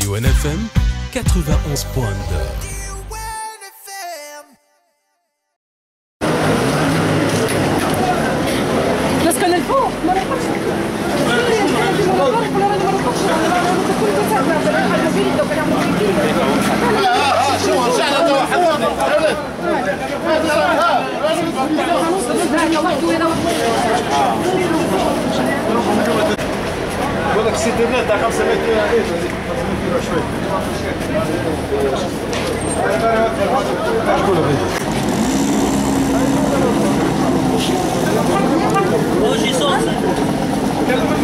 Diwan FM 91.2. بقول لك السيت النت تاع 5 متر ايه شويه Hoje só